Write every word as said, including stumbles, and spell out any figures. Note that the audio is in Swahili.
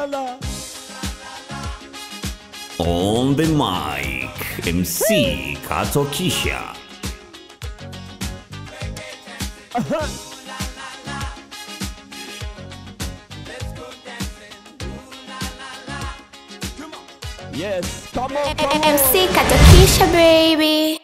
la. On the mic, M C Katokisha. Yes, come on, come on. M C Katokisha, baby.